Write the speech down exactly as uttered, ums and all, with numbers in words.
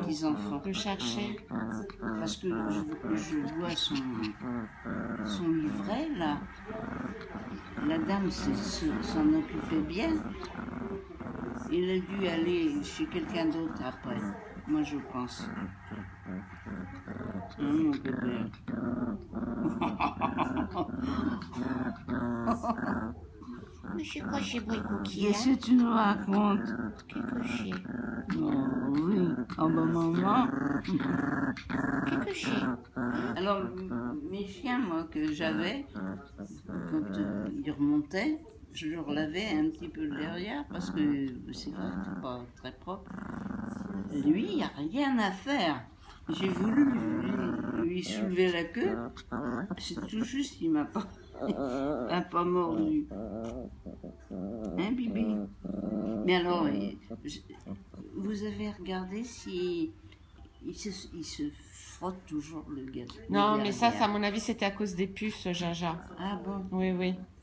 petits-enfants. Le chercher. Parce que je, je vois son, son livret, là. La dame s'en occupait bien. Il a dû aller chez quelqu'un d'autre après. Moi, je pense. Hein, mon bébé. Mais c'est quoi ces bruits coquilles? Qu'est-ce que tu nous racontes? Qu'est-ce que c'est? Oh, oui. Oh, ben, maman. Qu'est-ce que c'est? Alors, mes chiens, moi, que j'avais, quand euh, ils remontaient, je leur lavais un petit peu derrière parce que c'est vrai, c'est pas très propre. Lui, il n'y a rien à faire. J'ai voulu lui, lui soulever la queue, c'est tout juste, il m'a pas, m'a pas mordu. Hein, Bibi? Mais alors, vous avez regardé si il se, il se frotte toujours le gâteau? Non, mais ça, ça, à mon avis, c'était à cause des puces, Jaja. Ah bon? Oui, oui.